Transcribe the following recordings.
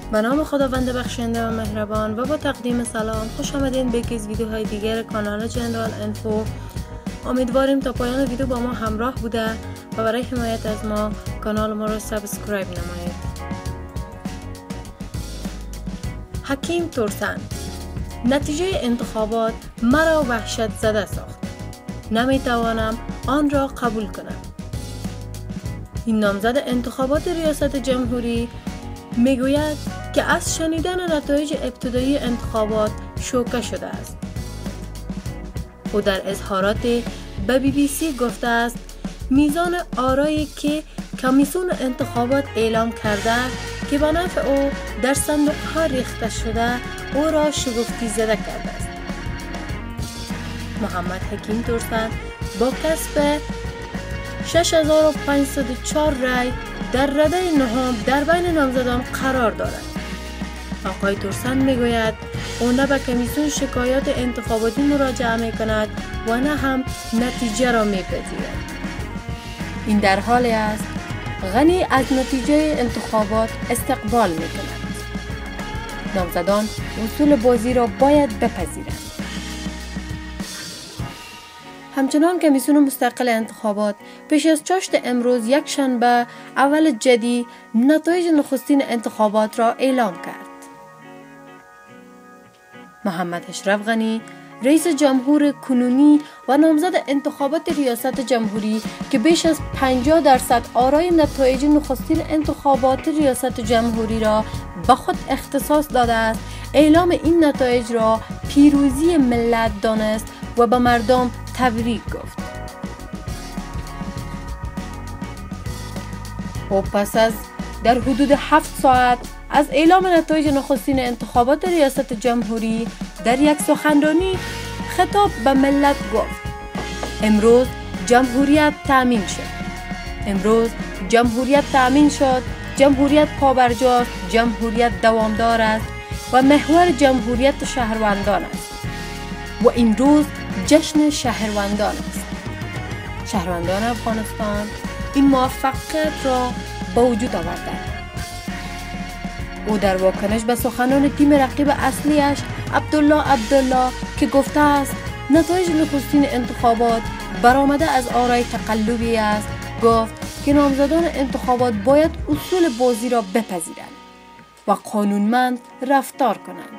به نام خداوند بخشنده و مهربان و با تقدیم سلام، خوش آمدین به یکی از ویدیوهای دیگر کانال جنرال انفو. امیدواریم تا پایان ویدیو با ما همراه بوده و برای حمایت از ما کانال ما را سابسکرایب نمایید. حکیم ترسن: نتیجه انتخابات مرا وحشت زده ساخت. نمیتوانم آن را قبول کنم. این نامزد انتخابات ریاست جمهوری میگوید که از شنیدن نتایج ابتدایی انتخابات شوکه شده است. او در اظهارات به BBC گفته است میزان آرایی که کمیسیون انتخابات اعلام کرده که به نفع او در صندوق‌ها ریخته شده او را شگفتی زده کرده است. محمد حکیم ترسن با کسب 6504 رای در رده نهم در بین نامزدان قرار دارد. آقای ترسن میگوید او نه به کمیسیون شکایات انتخاباتی مراجعه میکند و نه هم نتیجه را میپذیرد. این در حالی است غنی از نتیجه انتخابات استقبال میکند. نامزدان اصول بازی را باید بپذیرند. همچنان کمیسیون مستقل انتخابات پیش از چاشت امروز یک شنبه اول جدی نتایج نخستین انتخابات را اعلام کرد. محمد اشرف غنی رئیس جمهور کنونی و نامزد انتخابات ریاست جمهوری که بیش از 50% آرای نتایج نخستین انتخابات ریاست جمهوری را به خود اختصاص داده است، اعلام این نتایج را پیروزی ملت دانست و به مردم تبریک گفت. او پس از در حدود 7 ساعت از اعلام نتایج نخستین انتخابات ریاست جمهوری در یک سخنرانی خطاب به ملت گفت: امروز جمهوریت تأمین شد. امروز جمهوریت تأمین شد. جمهوریت پابرجاست. جمهوریت دوامدار است و محور جمهوریت شهروندان است و این روز جشن شهروندان است. شهروندان افغانستان این موفقیت را به وجود آوردند. او در واکنش به سخنان تیم رقیب اصلیش عبدالله که گفته است نتایج نخستین انتخابات برآمده از آرای تقلبی است، گفت که نامزدان انتخابات باید اصول بازی را بپذیرند و قانونمند رفتار کنند.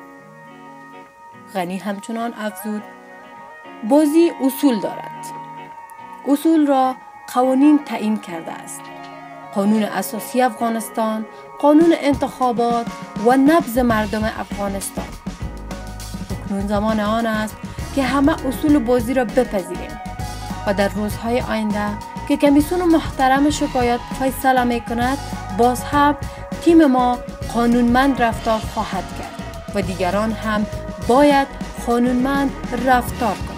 غنی همچنان افزود بازی اصول دارد. اصول را قوانین تعیین کرده است. قانون اساسی افغانستان، قانون انتخابات و نبض مردم افغانستان. اکنون زمان آن است که همه اصول بازی را بپذیریم و در روزهای آینده که کمیسیون محترم شکایات فیصله می کند باز هم تیم ما قانونمند رفتار خواهد کرد و دیگران هم باید قانونمند رفتار کنند.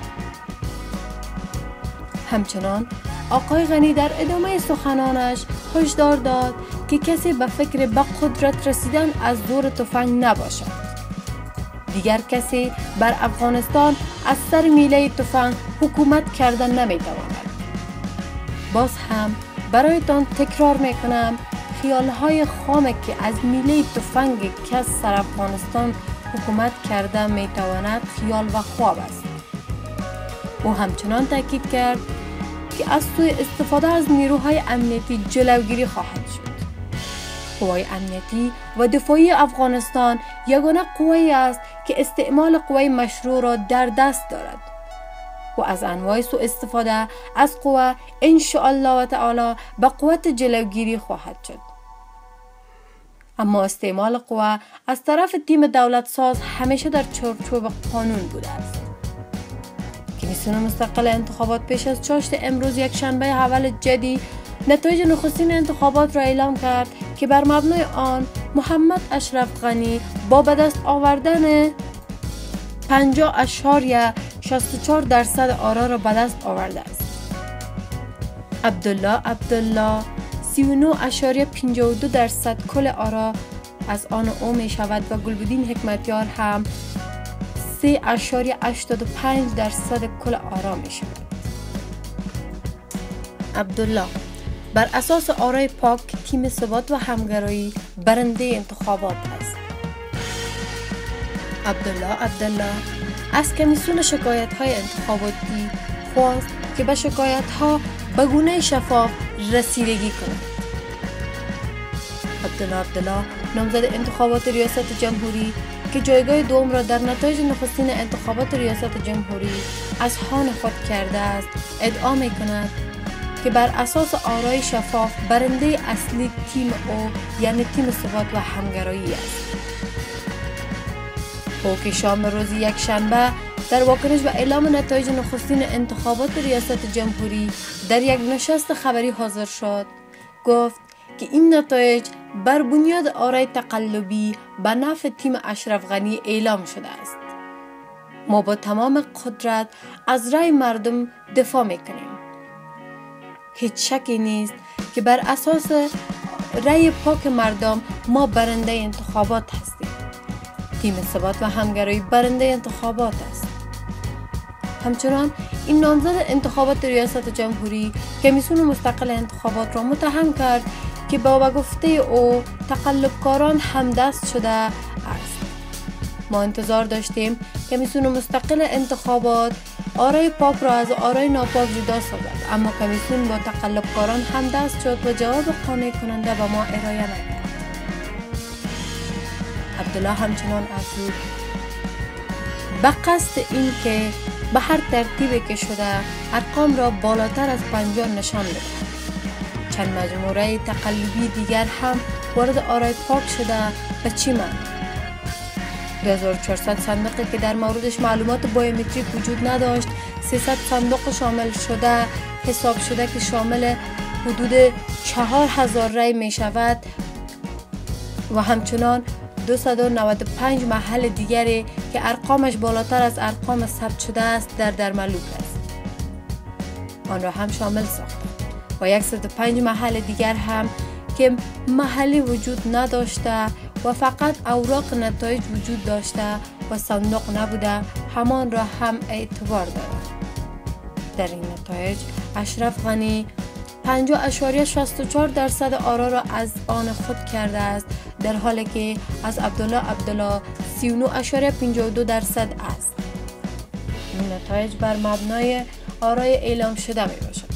همچنان آقای غنی در ادامه سخنانش هشدار داد که کسی به فکر به قدرت رسیدن از زور تفنگ نباشد. دیگر کسی بر افغانستان از سر میله تفنگ حکومت کردن نمیتواند. باز هم برایتان تکرار میکنم خیالهای خام که از میله تفنگ کس سر افغانستان حکومت کرده میتواند خیال و خواب است. او همچنان تاکید کرد که از سوء استفاده از نیروهای امنیتی جلوگیری خواهد شد. قوای امنیتی و دفاعی افغانستان یگانه قوایی است که استعمال قوای مشروع را در دست دارد و از انواع سوء استفاده از قوه ان شاء الله و تعالی به قوت جلوگیری خواهد شد. اما استعمال قوه از طرف تیم دولت ساز همیشه در چارچوب قانون بوده است. کمیسیون مستقل انتخابات پیش از چاشت امروز یک شنبه اول جدی نتایج نخستین انتخابات را اعلام کرد که بر مبنای آن محمد اشرف غنی با به دست آوردن 50.64% آرا را به دست آورده است. عبدالله 39.52% کل آرا از آن او می شود و گلبدین حکمتیار هم 3.85% کل آرا می شود. عبدالله بر اساس آرای پاک تیم ثبات و همگرایی برنده انتخابات است. عبدالله از کمیسیون شکایت‌های انتخاباتی خواست که به شکایت‌ها به گونه شفاف رسیدگی کند. عبدالله نامزد انتخابات ریاست جمهوری که جایگاه دوم را در نتایج نخستین انتخابات ریاست جمهوری از آن خود کرده است، ادعا می‌کند که بر اساس آرای شفاف برنده اصلی تیم او یعنی تیم ثبات و همگرایی است. او که شام روز یکشنبه در واکنش به اعلام نتایج نخستین انتخابات ریاست جمهوری در یک نشست خبری حاضر شد، گفت که این نتایج بر بنیاد آرای تقلبی به نفع تیم اشرف غنی اعلام شده است. ما با تمام قدرت از رای مردم دفاع میکنیم. هیچ شکی نیست که بر اساس رای پاک مردم ما برنده انتخابات هستیم. تیم ثبات و همگرایی برنده انتخابات است. همچنان این نامزد انتخابات ریاست جمهوری کمیسیون مستقل انتخابات را متهم کرد که با گفته او تقلبکاران همدست شده است. ما انتظار داشتیم کمیسیون مستقل انتخابات آرای پاک را از آرای ناپاک جدا سازد، اما کمیسیون با تقلبکاران همدست شد و جواب قانع کننده به ما ارائه نکرد. عبدالله همچنان افزود به قصد این که به هر ترتیبی که شده ارقام را بالاتر از 50 نشان بدهد. چند مجموعه تقلبی دیگر هم وارد آرای پاک شده به چی معنی؟ 2400 صندوقی که در موردش معلومات بایومتریک وجود نداشت 300 صندوق شامل شده حساب شده که شامل حدود 4000 رای می شود و همچنان 295 محل دیگری که ارقامش بالاتر از ارقام ثبت شده است در ملوک است. آن را هم شامل ساخته و 105 محل دیگر هم که محلی وجود نداشته و فقط اوراق نتایج وجود داشته و صندوق نبوده همان را هم اعتبار دارد. در این نتایج اشرف غنی 50.64% آرا را از آن خود کرده است، در حالی که از عبدالله 39.52% است. این نتایج بر مبنای آرای اعلام شده می باشد.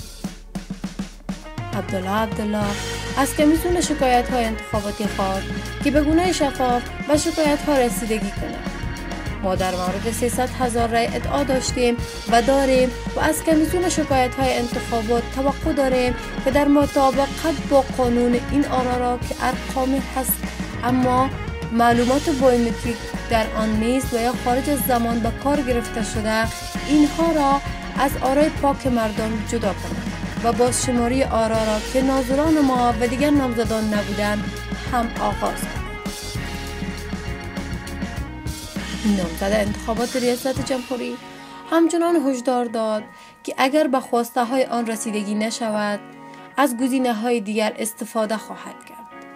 عبدالله از کمیسیون شکایت‌های انتخاباتی خواست که به گونه شفاف به شکایت‌ها رسیدگی کند. ما در مورد 300,000 رای ادعا داشتیم و داریم و از کمیسیون شکایت‌های انتخابات توقع داریم که در مطابقت با قانون این آرا را که ارقامی هست اما معلومات بایومتریک در آن نیست و یا خارج از زمان به کار گرفته شده اینها را از آرای پاک مردم جدا کنند و بازشماری آرا را که ناظران ما و دیگر نامزدان نبودند هم آغاز کنند. نامزد انتخابات ریاست جمهوری همچنان هشدار داد که اگر به خواسته های آن رسیدگی نشود از گزینه های دیگر استفاده خواهد کرد.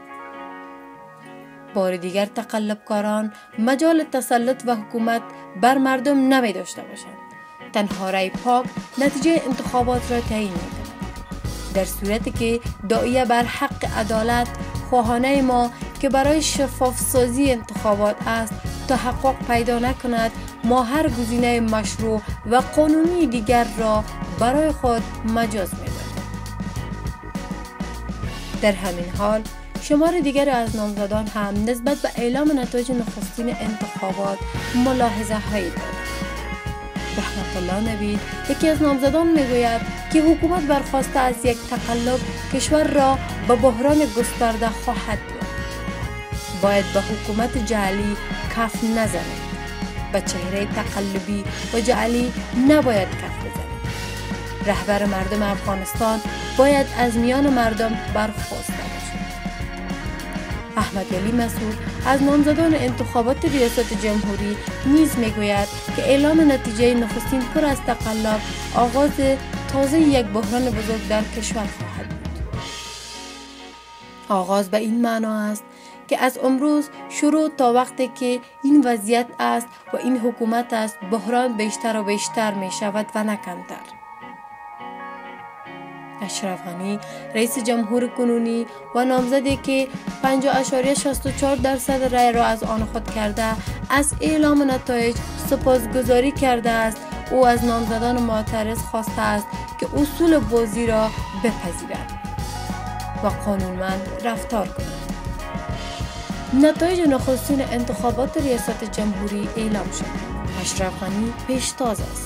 بار دیگر تقلبکاران مجال تسلط و حکومت بر مردم نمی داشته باشند. تنها رای پاک نتیجه انتخابات را تعیین می‌کند. در صورتی که داعیه بر حق عدالت خواهانه ما که برای شفاف سازی انتخابات است تحقق پیدا نکند، ما هر گزینه مشروع و قانونی دیگر را برای خود مجاز می‌دانیم. در همین حال شمار دیگر از نامزدان هم نسبت به اعلام نتایج نخستین انتخابات ملاحظه هایی دارند. رحمت الله نوید یکی از نامزدان میگوید که حکومت برخواسته از یک تقلب کشور را به بحران گسترده خواهد برد. باید به حکومت جعلی کف نزنید. به چهره تقلبی و جعلی نباید کف بزنید. رهبر مردم افغانستان باید از میان مردم برخواسته باشد. احمد علی مسعود از نامزدان انتخابات ریاست جمهوری نیز میگوید که اعلام نتیجه نخستین پر از تقلب آغاز تازه یک بحران بزرگ در کشور خواهد بود. آغاز به این معنا است که از امروز شروع تا وقتی که این وضعیت است و این حکومت است بحران بیشتر و بیشتر می شود و نه کمتر. اشرف غنی رئیس جمهور کنونی و نامزدی که 50.64% رای را از آن خود کرده از اعلام نتایج سپاسگزاری کرده است. او از نامزدان معترض خواسته است که اصول بازی را بپذیرند و قانونمند رفتار کنند. نتایج نخستین انتخابات ریاست جمهوری اعلام شد. اشرف غنی پیشتاز است.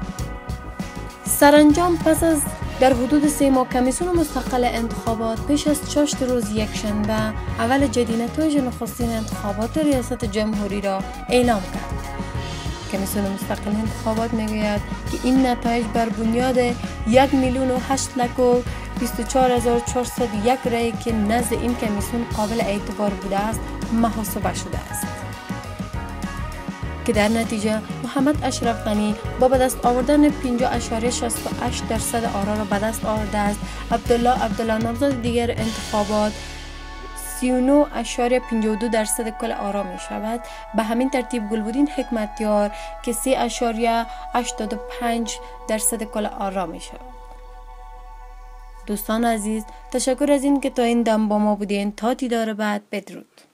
سرانجام پس از در حدود 3 ماه کمیسیون مستقل انتخابات پیش از چاشت روز یکشنبه اول جدی نتایج نخستین انتخابات ریاست جمهوری را اعلام کرد. کمیسیون مستقل انتخابات میگوید که این نتایج بر بنیاد 1,08,24,401 رای که نزد این کمیسیون قابل اعتبار بوده است محاسبه شده است که در نتیجه محمد اشرف غنی با به دست آوردن 50.68% آرا را به دست آورده است. عبدالله نامزد دیگر انتخابات 39.52% کل آرا می شود. به همین ترتیب گلبدین حکمتیار که 3.85% کل آرا می شود. دوستان عزیز، تشکر از این که تا این دم با ما بودین. تا دیدار بعد، بدرود.